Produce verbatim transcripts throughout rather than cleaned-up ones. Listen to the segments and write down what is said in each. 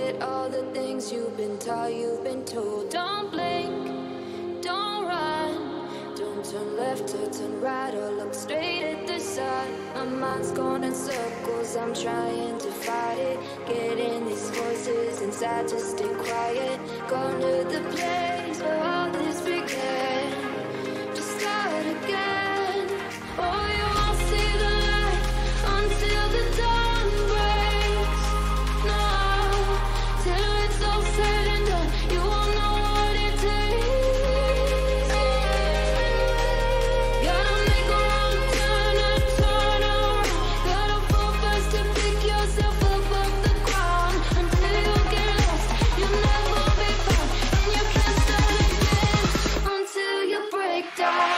forget all the things you've been taught, you've been told. Don't blink, don't run, don't turn left or turn right or look straight at the sun. My mind's going in circles, I'm trying to fight it, getting these voices inside to stay quiet. Going to the place where all this began, just start again. Oh, you won't see the light until the dawn breaks. No, till it's all said and done, you won't know what it takes. Gotta make a wrong turn and turn around. Gotta fall fast to pick yourself up off the ground. Until you get lost, you'll never be found, and you can't start again until you break down.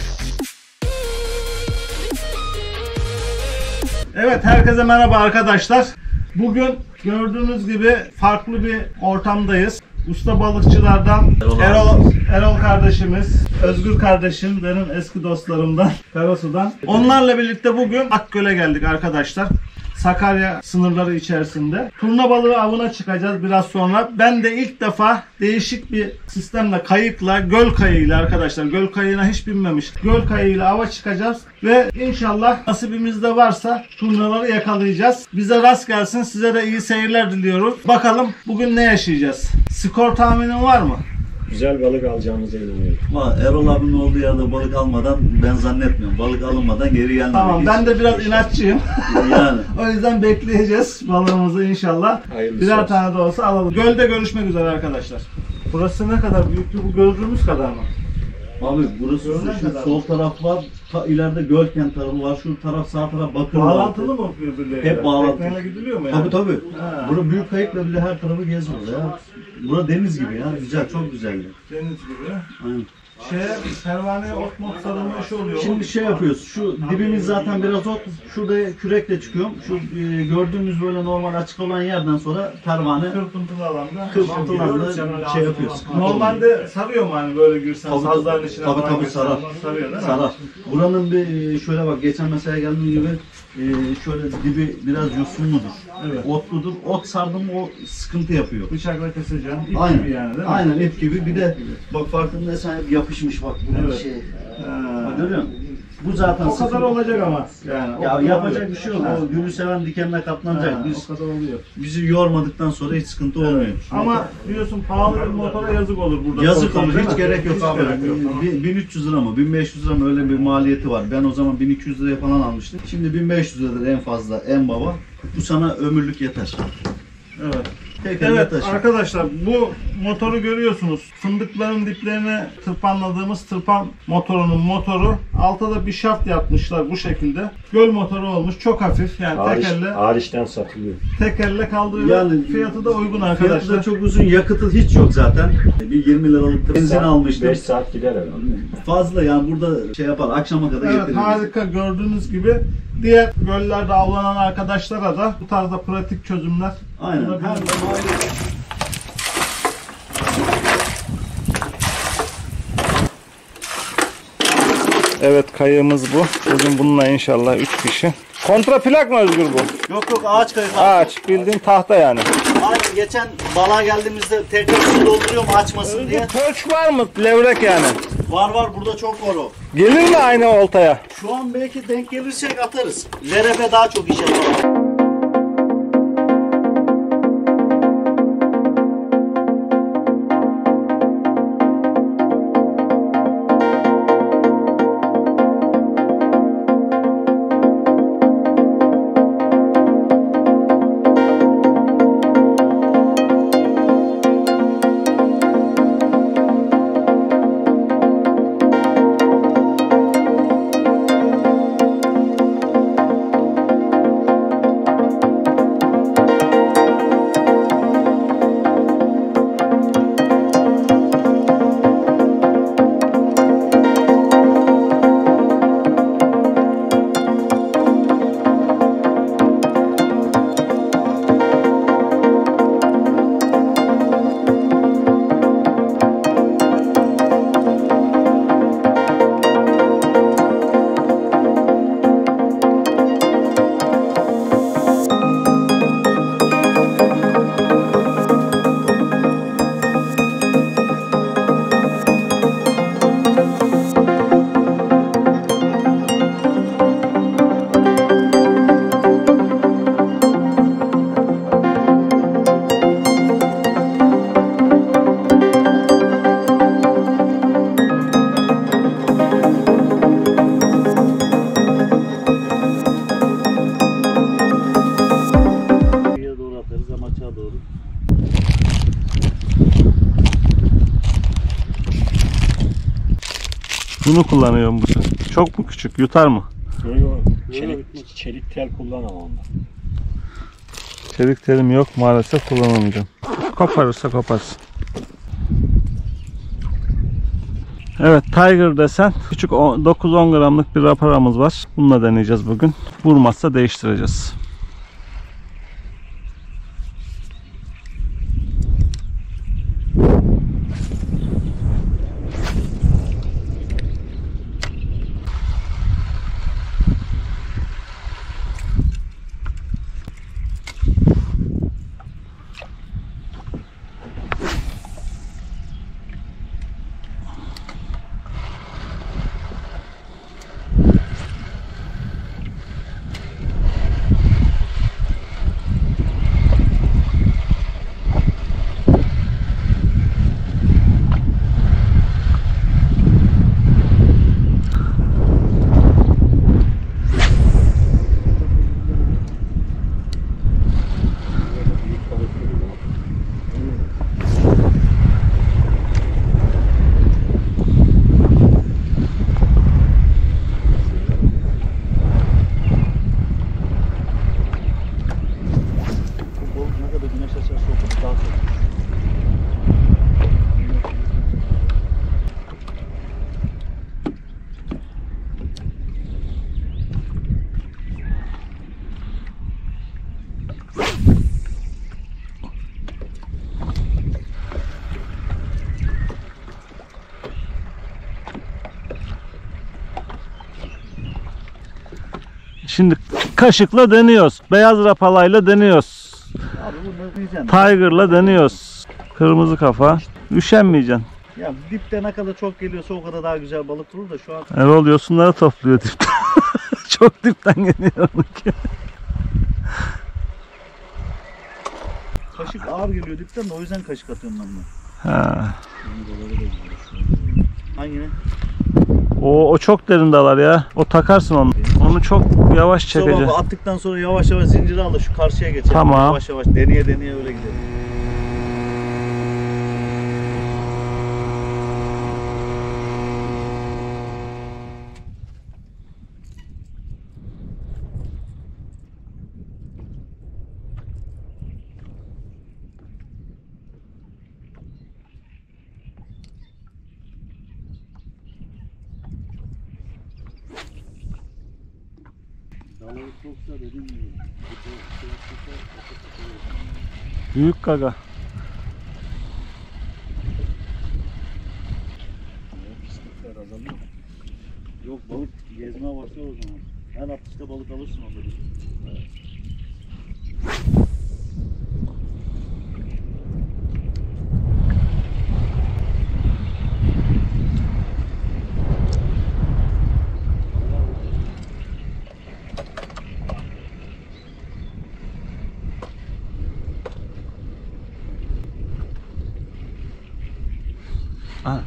Evet, herkese merhaba arkadaşlar. Bugün gördüğünüz gibi farklı bir ortamdayız. Usta balıkçılardan Erol, Erol, Erol kardeşimiz, Özgür kardeşim, benim eski dostlarımdan, Karasu'dan. Onlarla birlikte bugün Akgöl'e geldik arkadaşlar. Sakarya sınırları içerisinde. Turna balığı avına çıkacağız biraz sonra. Ben de ilk defa değişik bir sistemle, kayıkla, göl kayığıyla arkadaşlar. Göl kayığına hiç binmemiş. Göl kayığıyla ava çıkacağız. Ve inşallah nasibimizde varsa turnaları yakalayacağız. Bize rast gelsin. Size de iyi seyirler diliyorum. Bakalım bugün ne yaşayacağız? Skor tahminin var mı? Güzel balık alacağımıza inanıyorum. Ama Erol abinin olduğu yerde balık almadan ben zannetmiyorum. Balık alınmadan geri gelmedik. Tamam, ben de biraz inatçıyım. Yani. O yüzden bekleyeceğiz balığımızı inşallah. Hayırlısı Birer olsun. tane de olsa alalım. Gölde görüşmek üzere arkadaşlar. Burası ne kadar büyüktü? Bu gördüğümüz kadar mı? Abi burası Görünen şu kadar. sol taraf var. Ta ileride Gölkent tarafı var. Şu taraf sağ taraf Bakır var. Bağlantılı mı birbirleriyle? Hep bağlantılı. Tekneyle gidiliyor mu yani? Tabii tabii. Ha. Bura büyük kayıkla bile her tarafı geziyoruz ya. Bura deniz gibi ya. Güzel, çok güzeldi. Deniz gibi. Aynen. Şeye, pervaneye ot mot sarılma işi oluyor. Şimdi şey yapıyoruz. Şu dibimiz zaten biraz ot. Şurada kürekle çıkıyorum. Şu e, gördüğümüz böyle normal açık olan yerden sonra pervane Kırpıntılı alanda. kırpıntılarla şey yapıyoruz. Normalde sarıyor mu hani böyle girsen Tabii, sazların içine tabii, falan tabii, girsen? sarar. Sarıyor değil mi? Sarar. Buranın bir şöyle bak, geçen mesela geldiğim gibi e, şöyle dibi biraz yosunludur. Evet. Otludur. Ot sardım o sıkıntı yapıyor. Bıçakla keseceksin. İp Aynen. gibi yani değil mi? Aynen ip gibi. Bir de bak farkındaysan hep yapışmış bak bunun Evet. şey. Ha. Bak, görüyor musun? Bu zaten O kadar sıkıntı. olacak ama. Yani o Ya kadar yapacak oluyor. bir şey yok. Ha. O gülü seven dikenine katlanacak. Ha, Biz o kadar oluyor. bizi yormadıktan sonra hiç sıkıntı olmuyor. Ama diyorsun pahalı bir motora yazık olur burada. Yazık korsan, olur, değil hiç mi? gerek yok Hiç abi. gerek yok. Bin- bin üç yüz lira mı, bin beş yüz lira mı öyle bir maliyeti var. Ben o zaman bin iki yüz liraya falan almıştım. Şimdi bin beş yüz liradır en fazla, en baba. Bu sana ömürlük yeter. Evet. Tek Evet elle taşı. arkadaşlar, bu motoru görüyorsunuz. Fındıkların diplerine tırpanladığımız tırpan motorunun motoru. Altta da bir şaft yapmışlar bu şekilde. Göl motoru olmuş. Çok hafif. Yani Hariç, tek elle hariçten satılıyor. tek elle kaldırıyor. Yani fiyatı da uygun Fiyatı arkadaşlar. da çok uzun, yakıtı hiç yok zaten. Bir yirmi liralık benzin almıştım. beş saat gider herhalde. Fazla yani burada şey yapar, akşama kadar Evet, getiririz. harika, gördüğünüz gibi diğer göllerde avlanan arkadaşlara da bu tarzda pratik çözümler Aynen. bulunabilir. Her zaman Evet, kayığımız bu. Bugün bununla inşallah üç kişi. Kontra plak mı Özgür bu? Yok yok, ağaç kayık. Ağaç, bildiğin tahta yani. Aynen, geçen balığa geldiğimizde tekrar su dolduruyorum açmasın diye. Pörç var mı? Levrek yani. Var var, burada çok var o. Gelir mi aynı oltaya? Şu an belki denk gelirsek atarız. Lerebe daha çok işe yarar. Bunu kullanıyorum bugün. Çok mu küçük? Yutar mı? Yok yok. Çelik, çelik tel kullanamam onda. Çelik telim yok maalesef, kullanamayacağım. Koparırsa koparsın. Evet, Tiger desen küçük dokuz on gramlık bir raparamız var. Bununla deneyeceğiz bugün. Vurmazsa değiştireceğiz. Şimdi kaşıkla deniyoruz. Beyaz rapalayla deniyoruz. Abi bunu diyeceksin. Tiger'la deniyoruz. Kırmızı kafa. Üşenmeyeceksin. Ya dipte ne kadar çok geliyorsa o kadar daha güzel balık durur da şu an. Erol yosunları topluyor dipten. Çok dipten geliyor onunki. Kaşık ağır geliyor dipten de o yüzden kaşık atıyorum ben bunu. Ha. Hangine? O, o çok derin dalar ya. O takarsın onu. Onu çok yavaş çekeceksin. Sabah attıktan sonra yavaş yavaş zinciri al da şu karşıya geçelim. Tamam. Yavaş yavaş deneye deneye öyle gidelim. Büyük gaga. Yok balık gezmeye başlıyor o zaman. Her atışta balık alırsın orada. Ha.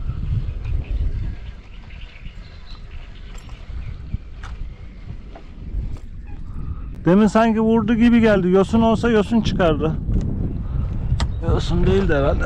Demin sanki vurdu gibi geldi. Yosun olsa yosun çıkardı. Yosun değildi herhalde.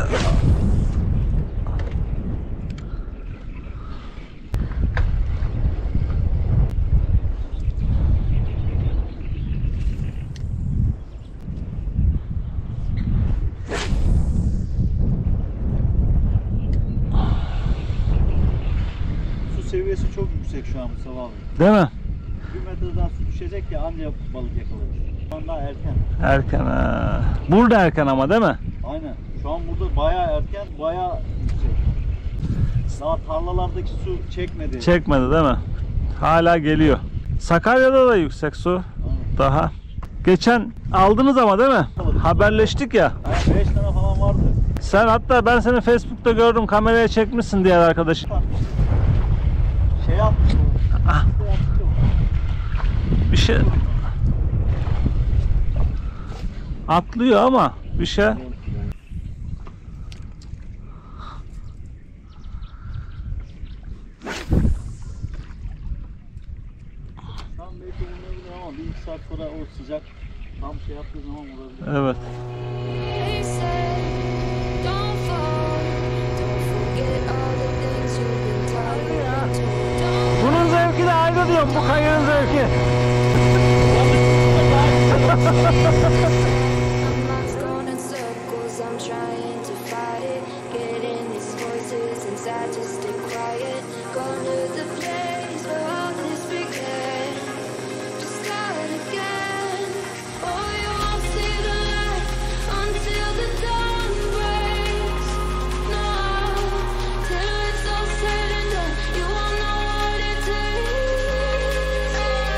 Su seviyesi çok yüksek şu an Mustafa abi. Değil mi? Bir metreden su düşecek ya anca balık yakalarız. Şu an daha erken. Erken ha. Burada erken ama değil mi? Aynen. Şu an burada bayağı erken, bayağı yüksek. Daha tarlalardaki su çekmedi. Çekmedi değil mi? Hala geliyor. Sakarya'da da yüksek su. Aynen. Daha. Geçen aldınız ama değil mi? Haberleştik ya. Yani beş tane falan vardı. Sen hatta ben seni Facebook'ta gördüm, kameraya çekmişsin diğer arkadaşın. Şey yaptı. Ah. Bir şey atlıyor ama bir şey. Tam belki olmayabilir ama bir iki saat sonra o sıcak tam şey yaptığı zaman olabilir. Evet. They say, don't fall, don't forget all the things you've been taught. oğlum bu kayığın zevki. My mind's going in circles, I'm trying to fight it. Getting these voices inside to stay quiet. Going to the place where all this began. Just start again. Oh, you won't see the light until the dawn breaks. No, till it's all said and done, you won't know what it takes.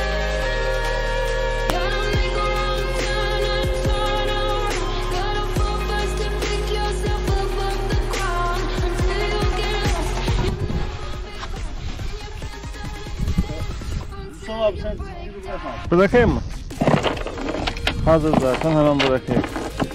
Gotta make a wrong turn and turn around. Gotta fall fast to pick yourself up off the ground. Until you get lost, you'll never be found. Mustafa abi sen zinciri bırakma. Bırakayım mı? Hazır zaten, hemen bırakayım.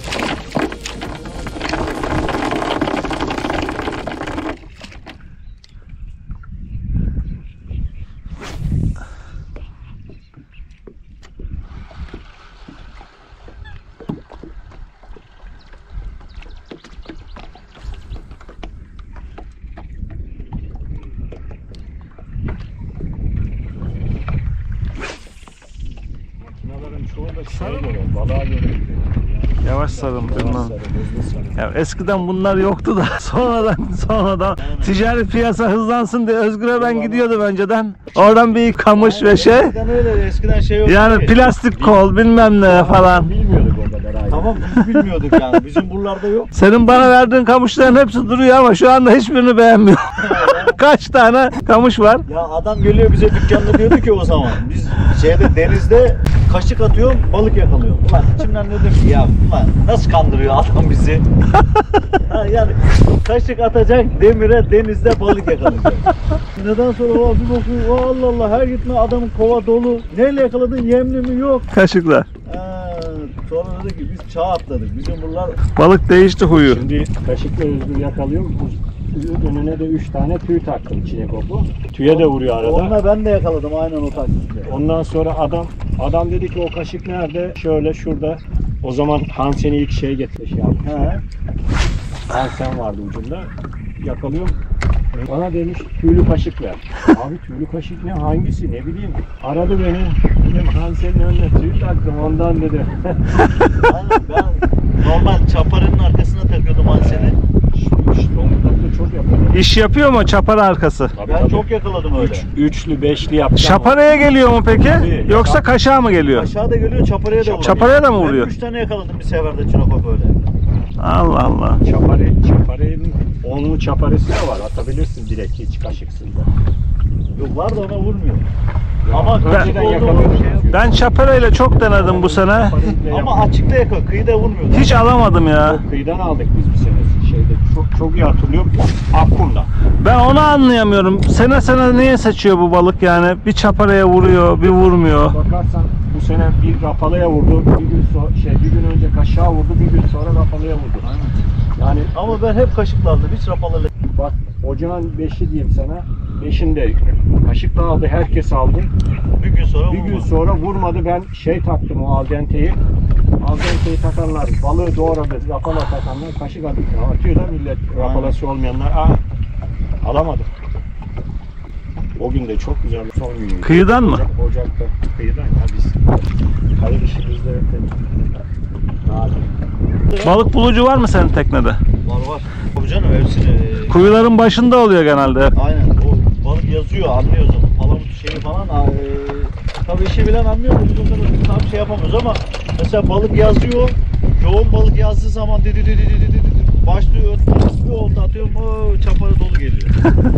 Makinelerin çoğu da şeye göre, balığa göre gidiyor. Yavaş sarın bilmem. Sarı, hızlı sarı. Ya eskiden bunlar yoktu da sonradan sonradan ticari piyasa hızlansın diye Özgür'e ben gidiyordum önceden. Oradan bir kamış ve şey. Eskiden öyle, eskiden şey yoktu Yani ki. plastik kol bilmem ne falan. Bilmiyorduk o kadar ayrı. Tamam biz bilmiyorduk yani. Bizim buralarda yok. Senin bana verdiğin kamışların hepsi duruyor ama şu anda hiçbirini beğenmiyorum. Kaç tane kamış var? Ya adam geliyor bize dükkanda diyordu ki o zaman biz şeyde denizde kaşık atıyorum balık yakalıyorum. Ulan içimden dedim ki ya ulan nasıl kandırıyor adam bizi? Ha, yani kaşık atacak demire denizde balık yakalayacak. Neden sonra o bir bakıyor Allah Allah her gitme adamın kova dolu. Neyle yakaladın yemli mi yok. Kaşıklar. Ha, sonra dedi ki biz çağ atladık. Bizim buralar Balık değişti huyu. Şimdi kaşıkla Özgür yakalıyor. Bu önüne de üç tane tüy taktım çinekopu. Tüye de vuruyor arada. onunla ben de yakaladım aynen o taktikle. Ondan sonra adam adam dedi ki o kaşık nerede? Şöyle şurada. O zaman Hansen'i ilk şey getirmiş ya. He. Hansen vardı ucunda. Yakalıyorum. Bana demiş tüylü kaşık ver. Abi tüylü kaşık ne? Hangisi? Ne bileyim. Aradı beni. Dedim Hansen'in önüne tüy taktım ondan dedi. Aynen ben normal çaparının arkasına takıyordum Hansen'i. İşte Zonguldak'ta çok yapıyor. İş yapıyor mu çapara arkası? Tabii, Ben tabii. çok yakaladım öyle. Üç, üçlü, beşli yaptım. Çaparaya geliyor mu peki? Tabii. Yoksa kaşağa mı geliyor? Aşağıda geliyor çaparaya da vuruyor. Çaparaya da mı vuruyor? Ben üç tane yakaladım bir seferde çinokop öyle. Allah Allah. Çapare, çaparenin onlu çaparesi de var. Atabilirsin direkt hiç kaşıksız da. Yok var da ona vurmuyor. Ama Ben- kaçık oldu mu yakalıyor. şey yapıyor. Ben çaparayla çok denedim bu sene. Ama açıkta yakıyor, kıyıda vurmuyor. Hiç alamadım ya. Yok, kıyıdan aldık biz bir sene şeyde. Çok çok iyi hatırlıyorum. Akkum'da. Ben onu anlayamıyorum. Sene sene niye seçiyor bu balık yani? Bir çaparaya vuruyor, bir vurmuyor. Bakarsan bu sene bir rapalaya vurdu. Bir gün sonra şey bir gün önce kaşığa vurdu. Bir gün sonra rapalaya vurdu. Yani Ama ben hep kaşıklarla, hiç rapalarla. bak ocağın beşi diyeyim sana. Beşinde kaşıkla aldı. Herkes aldı. Bir gün sonra Bir gün vurmadı. sonra vurmadı. Ben şey taktım o aldenteyi. Aldenteyi takanlar, balığı doğradı, rapala takanlar kaşık atıyor. Atıyor da millet rapalası olmayanlar. Aa, alamadı. O gün de çok güzel son günüydü. Kıyıdan mı? Ocak, Ocak'ta. Kıyıdan ya biz. Kayık işimizde nadir. Balık bulucu var mı senin teknede? Var var. Tabii canım hepsini. Kuyuların başında oluyor genelde hep. Aynen o balık yazıyor anlıyoruz onu. Palamut şeyi falan. Eee tabii işi bilen anlıyor. Biz bunları tam şey yapamıyoruz ama mesela balık yazıyor. Yoğun balık yazdığı zaman dedi dedi dedi dedi dedi başlıyor. Bir olta atıyorum. O çapara dolu geliyor.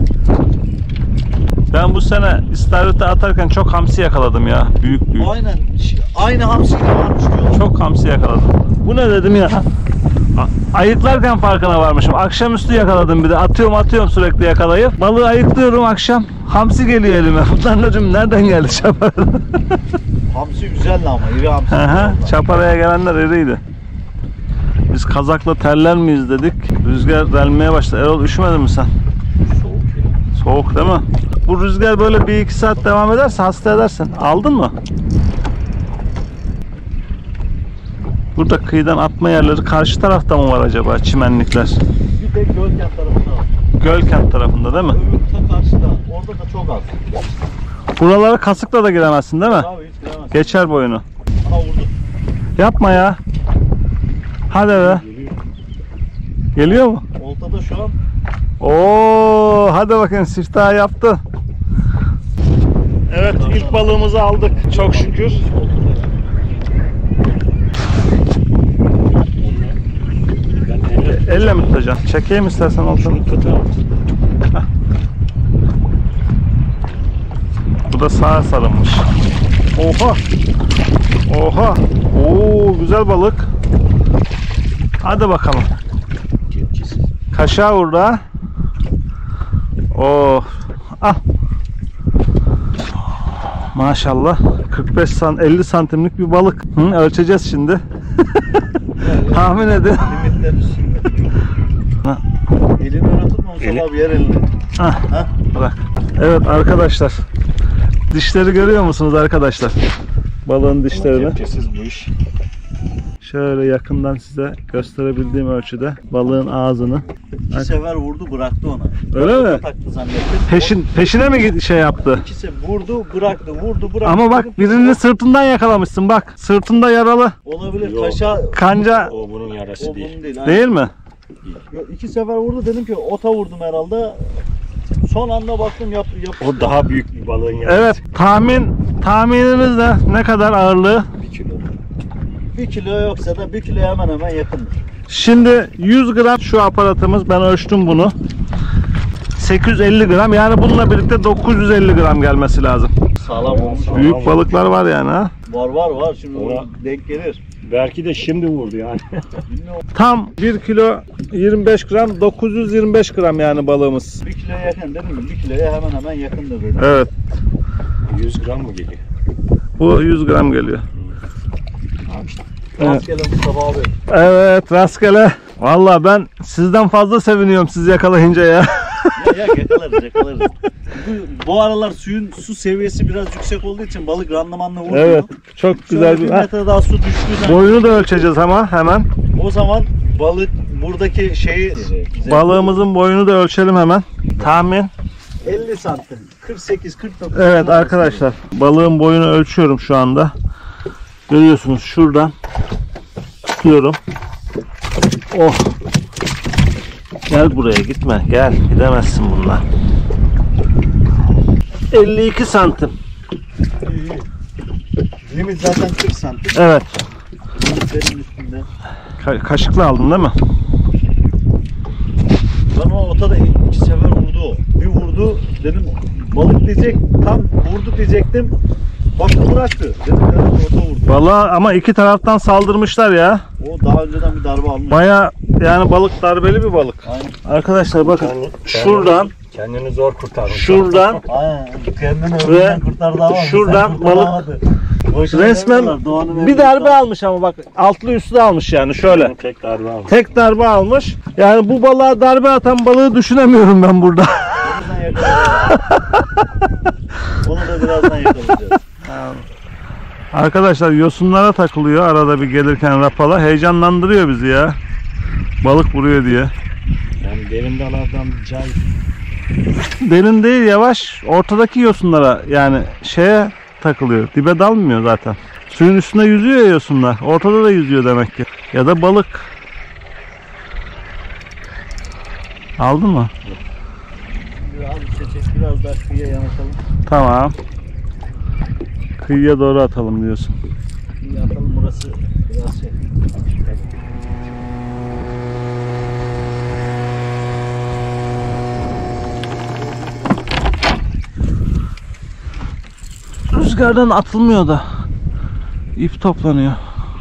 Ben bu sene istavrit'e atarken çok hamsi yakaladım ya. Büyük büyük. Aynen. Ş- Aynı hamsi de varmış diyor. Çok hamsi yakaladım. Bu ne dedim ya? A- Ayıklarken farkına varmışım. Akşamüstü yakaladım bir de. Atıyorum atıyorum sürekli yakalayıp. Balığı ayıklıyorum akşam. Hamsi geliyor elime. Bunlar dedim nereden geldi çapara? Hamsi güzeldi ama iri hamsi. Aha, vallahi. çaparaya gelenler iriydi. Biz kazakla terler miyiz dedik. Rüzgar delmeye başladı. Erol üşümedin mi sen? Soğuk ya. Soğuk değil mi? Bu rüzgar böyle bir iki saat devam ederse hasta edersin. Aldın mı? Burada kıyıdan atma yerleri karşı tarafta mı var acaba çimenlikler? Bir tek Gölkent tarafında var. Gölkent tarafında değil mi? Öbür ta karşıda. Orada da çok az. Buralara kasıkla da giremezsin değil mi? Abi hiç giremez. Geçer boyunu. Aha vurdu. Yapma ya. Hadi be. Geliyor mu? Oltada şu an. Oo, hadi bakın siftah yaptı. Evet, ilk balığımızı aldık. Çok şükür. Elle mi tutacaksın? Çekeyim istersen olsun. Bu da sağa sarılmış. Oha! Oha! Oo, güzel balık. Hadi bakalım. Kaşağı vurdu ha. Oh. Ah. Maşallah. kırk beş san elli santimlik bir balık. Hı, ölçeceğiz şimdi. Tahmin edin. Limitler üstünde. Ha. Elini öne tutma Mustafa Eli- abi, yer elini. Hah, Ha? bırak. Evet arkadaşlar. Dişleri görüyor musunuz arkadaşlar? Balığın dişlerini. Kepçesiz bu iş. Şöyle yakından size gösterebildiğim ölçüde balığın ağzını. İki sefer vurdu, bıraktı ona. Öyle mi? Taktı zannettim. Peşin peşine mi gid- şey yaptı? İki sefer vurdu, bıraktı, vurdu, bıraktı. Ama bak birini sırtından yakalamışsın bak. Sırtında yaralı. Olabilir. Yok. Kaşa Kanca O bunun yarası o değil. bunun değil. aynen. değil mi? Yok, İki sefer vurdu, dedim ki ota vurdum herhalde. Son anda baktım yap yap. O daha büyük bir balığın yarası. Evet, tahmin tahmininiz de ne kadar ağırlığı? Bir kilo. Bir kilo yoksa da bir kiloya hemen hemen yakındır. Şimdi yüz gram şu aparatımız, ben ölçtüm bunu. sekiz yüz elli gram, yani bununla birlikte dokuz yüz elli gram gelmesi lazım. Sağlam olmuş. Sağlam. Büyük balıklar var yani ha. Var var var, şimdi Ona- denk gelir. Belki de şimdi vurdu yani. Bilmiyorum. Tam bir kilo yirmi beş gram, dokuz yüz yirmi beş gram yani balığımız. Bir kiloya yakın dedim mi? Bir kiloya hemen hemen yakındır dedim. Evet, yüz gram mı geliyor? bu yüz gram geliyor. Evet. Rastgele Mustafa abi. Evet, rastgele. Vallahi ben sizden fazla seviniyorum sizi yakalayınca ya. Ya, ya yakalarız yakalarız. Bu, bu aralar suyun su seviyesi biraz yüksek olduğu için balık randımanla vurmuyor. Evet, çok güzel Şöyle bir... bir metre daha su düştüğü zaman Boyunu da ölçeceğiz ama hemen. o zaman balık buradaki şeyi Balığımızın boyunu da ölçelim hemen. Tahmin. elli santim. kırk sekiz kırk dokuz. Evet arkadaşlar, balığın boyunu ölçüyorum şu anda. Görüyorsunuz şuradan tutuyorum. Oh. Gel buraya, gitme. Gel, gidemezsin bununla. elli iki santim. Limit zaten kırk santim. Evet. Limitlerin üstünde. Ka- kaşıkla aldın değil mi? Ben o ota da iki sefer vurdu o. Bir vurdu dedim balık diyecek, tam vurdu diyecektim. Baktı bıraktı. Dedim herhalde ota vurdu. Vallahi ama iki taraftan saldırmışlar ya. O daha önceden bir darbe almış. Baya yani balık darbeli bir balık. Aynen. Arkadaşlar bakın Kendi- şuradan Kendini zor kurtardın. şuradan Aynen. Kendini Ve ölümden kurtardı ama şuradan sen kurtaramadı. Boşuna resmen demiyorlar, doğanın bir emri darbe tutar. almış ama bak altlı üstlü almış yani şöyle. Tek darbe aldı. Tek darbe almış. Yani bu balığa darbe atan balığı düşünemiyorum ben burada. Birazdan yakalayacağız. Onu da birazdan yakalayacağız. Arkadaşlar yosunlara takılıyor arada bir gelirken rapala. Heyecanlandırıyor bizi ya. Balık vuruyor diye. Yani derin dalardan cay. Derin değil, yavaş. Ortadaki yosunlara yani şeye takılıyor. Dibe dalmıyor zaten. Suyun üstünde yüzüyor ya yosunlar. Ortada da yüzüyor demek ki. Ya da balık. Aldın mı? Biraz çekecek, biraz daha kıyıya yanaşalım. Tamam. Kıyıya doğru atalım diyorsun. Kıyıya atalım, burası biraz şey. Rüzgardan atılmıyor da. İp toplanıyor.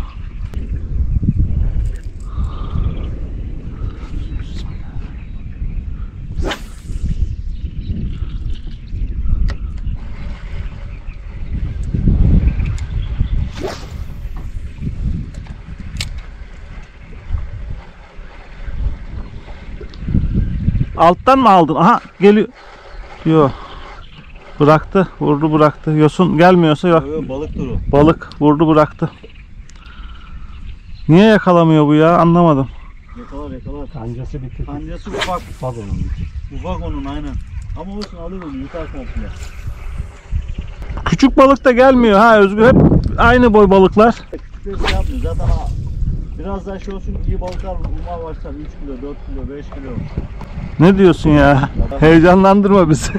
Alttan mı aldın? Aha geliyor. Yok. Bıraktı. Vurdu bıraktı. Yosun gelmiyorsa yok. Yo, yo, balık duru. Balık vurdu bıraktı. Niye yakalamıyor bu ya? Anlamadım. Yakalar yakalar. Kancası bitti. Kancası ufak. Ufak onun. Ufak onun aynen. Ama olsun alır onu, yutar komple. Küçük balık da gelmiyor ha Özgür, hep aynı boy balıklar. Küçük bir şey yapmıyor. Zaten ha, biraz daha şey olsun, iyi balıklar bulmaya başlar. üç kilo, dört kilo, beş kilo. Ne diyorsun ya? Heyecanlandırma bizi.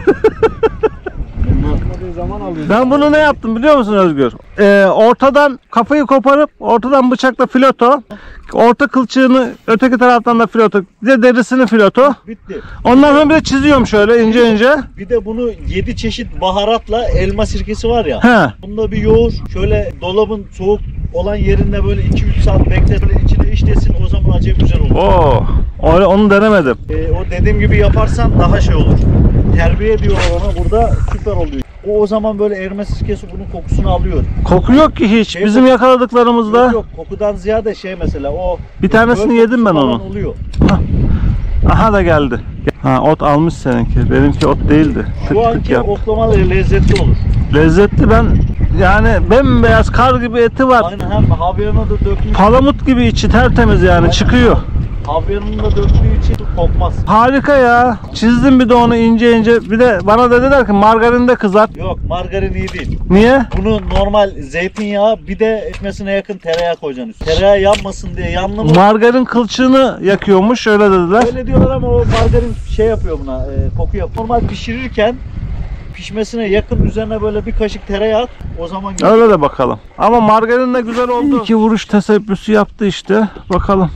Zaman alıyor. Ben bunu ne yaptım biliyor musun Özgür? Ee, ortadan kafayı koparıp ortadan bıçakla fileto, orta kılçığını öteki taraftan da fileto, bir de derisini fileto. Bitti. Ondan sonra bir de çiziyorum şöyle ince ince. Bir de bunu yedi çeşit baharatla elma sirkesi var ya. He. Bunda bir yoğur. Şöyle dolabın soğuk olan yerinde böyle iki üç saat bekle, böyle içine işlesin, o zaman acayip güzel olur. Oo, öyle onu denemedim. Ee, o dediğim gibi yaparsan daha şey olur. Terbiye ediyorlar ona, burada süper oluyor. O o zaman böyle erime sirkesi bunun kokusunu alıyor. Koku yok ki hiç. Şey Bizim bu- yakaladıklarımızda. Yok, yok, kokudan ziyade şey mesela o. Bir tanesini böl yedim ben kokusu onu. falan Oluyor. Aha da geldi. Ha, ot almış seninki. Benimki ot değildi. Tık Şu tık anki yap. oklamalı lezzetli olur. Lezzetli, ben yani bembeyaz kar gibi eti var. Aynen, hem havyarına da dökmüş. Palamut gibi içi tertemiz yani, Aynen. çıkıyor. Havyarını da döktüğü için kokmaz. Harika ya. Çizdim bir de onu ince ince. Bir de bana dediler ki margarinde kızart. Yok, margarin iyi değil. Niye? Bunu normal zeytinyağı, bir de ekmesine yakın tereyağı koyacaksın üstüne. Tereyağı yanmasın diye, yanlı mı? Margarin kılçığını yakıyormuş, öyle dediler. Öyle diyorlar ama o margarin şey yapıyor buna, e, koku yapıyor. Normal pişirirken pişmesine yakın üzerine böyle bir kaşık tereyağı at, o zaman güzel. Öyle de bakalım. Ama margarin de güzel oldu. İki vuruş tesebbüsü yaptı işte. Bakalım.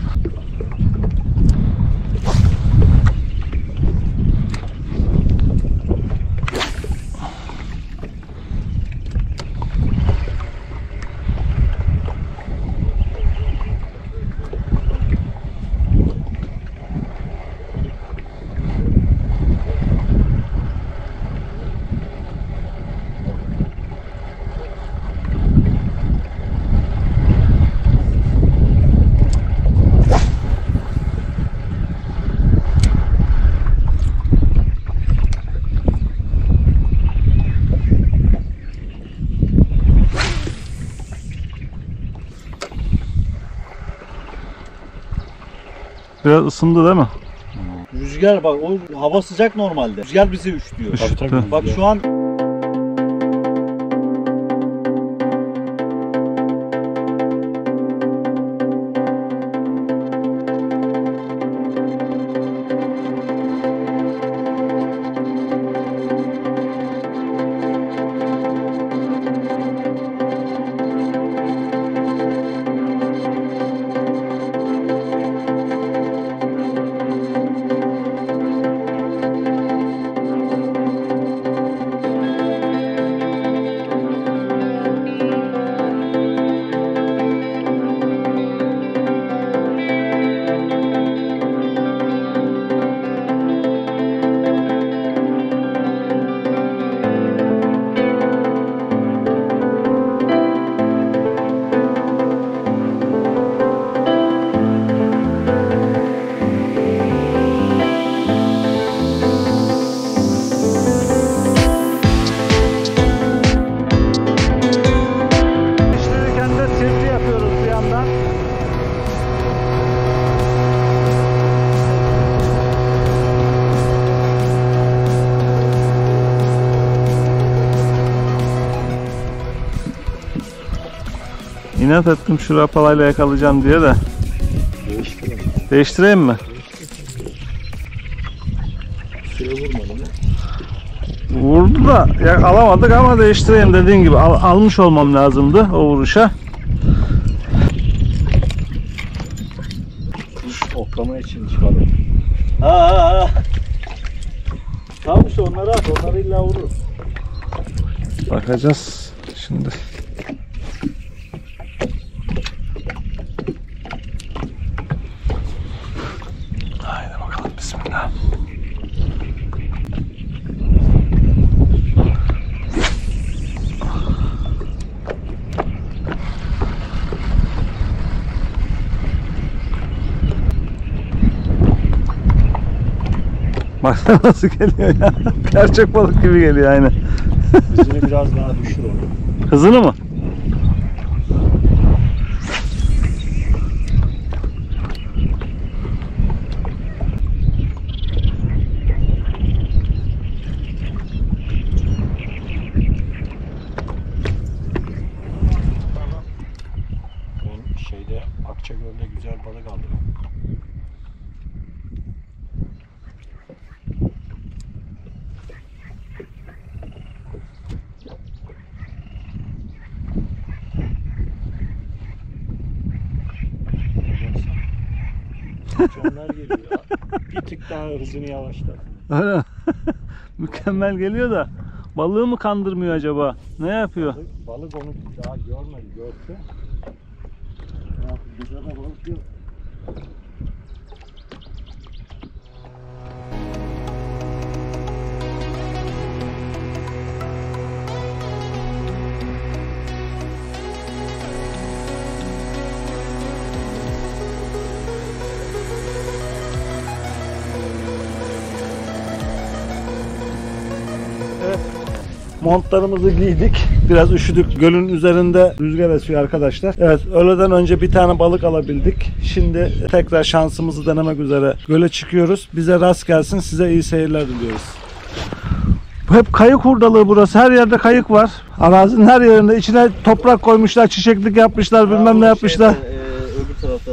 Biraz ısındı değil mi? Rüzgar bak, o hava sıcak normalde. Rüzgar bizi üşütüyor. Üşüttü. Tabii, tabii. Bak şu an Pişirirken de sirke yapıyoruz bir yandan. İnat ettim şu rapalayla yakalayacağım diye de. Değiştirelim. Değiştireyim mi? Şeye vurmadı mı? Vurdu da ya, alamadık ama değiştireyim dediğin gibi. Al- almış olmam lazımdı o vuruşa. Oklama için çıkalım. ha ha ha. Tamam işte, onları at, onları illa vurur. Bakacağız şimdi. Haydi bakalım, bismillah. Baksana nasıl geliyor ya. Gerçek balık gibi geliyor aynı. Bizini biraz daha düşür onu. Hızını mı? Bahçe Gölü'nde güzel balık aldım. Onlar geliyor. Bir tık daha hızını yavaşlat. Öyle mi? Mükemmel geliyor da balığı mı kandırmıyor acaba? Ne yapıyor? Balık, balık onu daha görmedi. Görse. Ya dışarıda balık yok. Montlarımızı giydik. Biraz üşüdük. Gölün üzerinde rüzgar esiyor arkadaşlar. Evet, öğleden önce bir tane balık alabildik. Şimdi tekrar şansımızı denemek üzere göle çıkıyoruz. Bize rast gelsin. Size iyi seyirler diliyoruz. Hep kayık hurdalığı burası. Her yerde kayık var. Arazinin her yerinde. İçine toprak koymuşlar, çiçeklik yapmışlar, bilmem ne yapmışlar. Şeyde, e, öbür tarafta.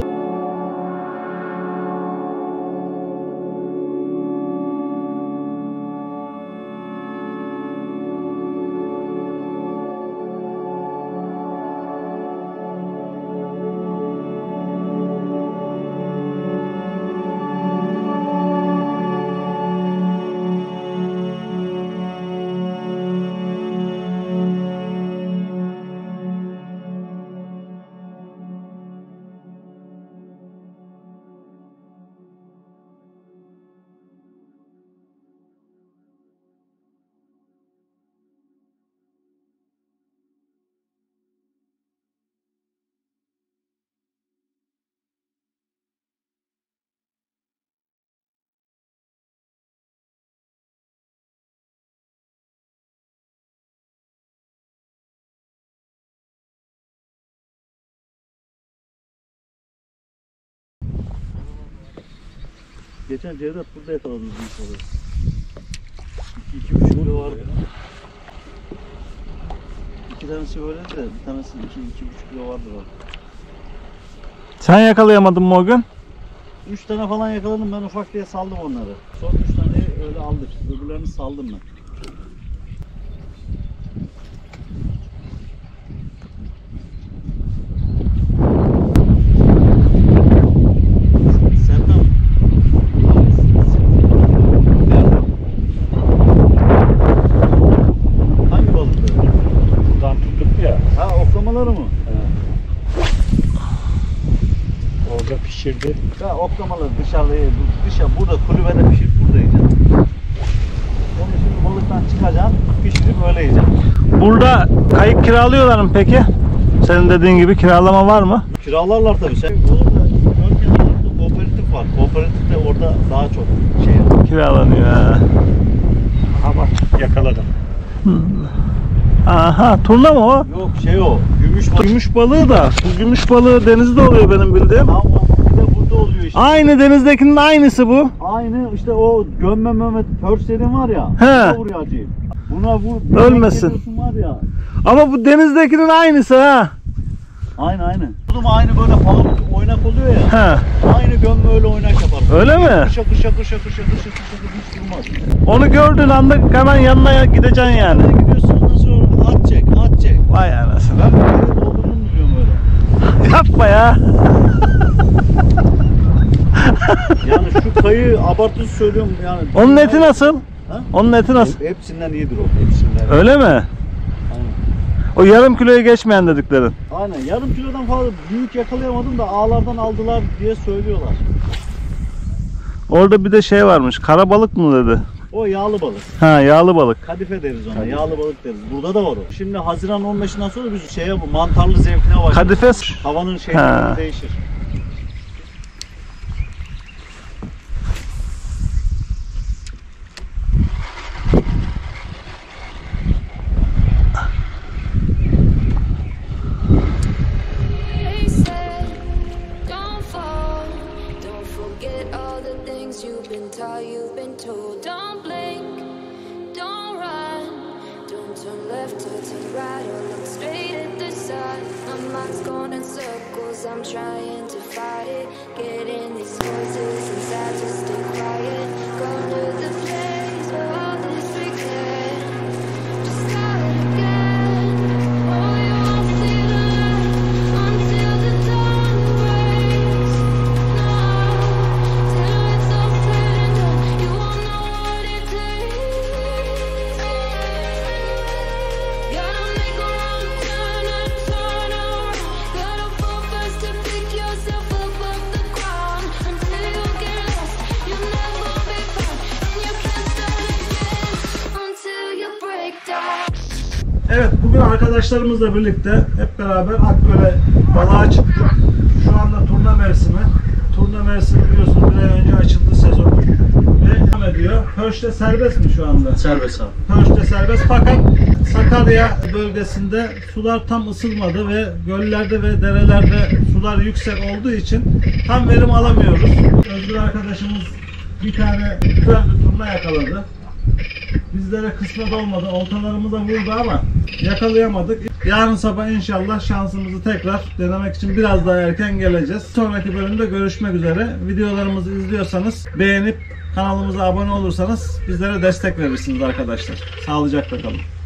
Geçen Cevdet burada yakaladı büyük balığı. iki iki buçuk kilo vardı. İki tanesi böyle de bir tanesi iki iki buçuk kilo vardır abi. Sen yakalayamadın mı o gün? Üç tane falan yakaladım, ben ufak diye saldım onları. Son üç tane öyle aldık. Öbürlerini saldım ben. Serkan. Hangi balıkları? Buradan tuttuk ya. Ha, oklamaları mı? Orada pişirdi. Ya oklamaları dışarıda, dışarı burada kulübede pişirip burada yiyeceksin. Onu şimdi balıktan çıkacaksın, pişirip öyle yiyeceksin. Burada kayık kiralıyorlar mı peki? Senin dediğin gibi kiralama var mı? Kiralarlar tabii. Sen orada göl kenarında kooperatif var. Kooperatif de orada daha çok şey yapıyor. Kiralanıyor ha. Aha bak yakaladım. Aha, turna mı o? Yok şey o, gümüş balık. Gümüş balığı da. Bu gümüş balığı denizde oluyor benim bildiğim. Tam o bir de burada oluyor işte. Aynı denizdekinin aynısı bu. Aynı işte o gömme Mehmet Pörsler'in var ya. He. Buna vuruyor acıyı. Buna vur. bir Ölmesin. denk geliyorsun var ya. Ama bu denizdekinin aynısı ha. Aynı aynı. Tudum aynı böyle falan oynak oluyor ya. He. Aynı gömme öyle oynak yapar. Öyle mi? Şakır şakır şakır şakır şakır şakır hiç durmaz. Onu gördüğün anda hemen yanına gideceksin yani. Nereye gidiyorsun ondan sonra at çek at çek. Vay anasını. Ben böyle doldurdum mu diyorum öyle. Yapma ya. Yani şu kayı abartılı söylüyorum yani. Onun eti nasıl? Ha? Onun eti nasıl? Hep- Hepsinden iyidir o. Hepsinden. Öyle mi? Aynen. O yarım kiloyu geçmeyen dediklerin. Aynen. Yarım kilodan fazla büyük yakalayamadım da ağlardan aldılar diye söylüyorlar. Orada bir de şey varmış. Karabalık mı dedi? O yağlı balık. Ha, yağlı balık. Kadife deriz ona. Yağlı balık deriz. Burada da var o. Şimdi Haziran on beşinden sonra biz şeye bu mantarlı zevkine başlıyoruz. Kadife. Havanın şeyi Ha. değişir. They said, don't fall, don't forget all the things you've been taught, you've been told. Don't blink, don't run, don't turn left or turn right or look straight at the sun. My mind's going in circles, I'm trying to fight it. Getting these voices inside to stay quiet. Gone to the place where all this began. Just start again. Oh, you won't see the light until the dawn breaks. No, till it's all said and done, you won't know what it takes. Gotta make a wrong turn and turn around. Gotta fall first to pick yourself up off the ground. Until you get lost, you'll never be found. And you can't start again until you break down. Evet, bugün arkadaşlarımızla birlikte hep beraber Akgöl'e balığa çıktık. Şu anda turna mevsimi. Turna mevsimi biliyorsunuz bir ay önce açıldı sezon. Ve devam ediyor. Perch'te serbest mi şu anda? Serbest abi. Perch'te serbest fakat Sakarya bölgesinde sular tam ısınmadı ve göllerde ve derelerde sular yüksek olduğu için tam verim alamıyoruz. Özgür arkadaşımız bir tane güzel bir turna yakaladı. Bizlere kısmet olmadı. Oltalarımıza vurdu ama yakalayamadık. Yarın sabah inşallah şansımızı tekrar denemek için biraz daha erken geleceğiz. Sonraki bölümde görüşmek üzere. Videolarımızı izliyorsanız beğenip kanalımıza abone olursanız bizlere destek verirsiniz arkadaşlar. Sağlıcakla kalın.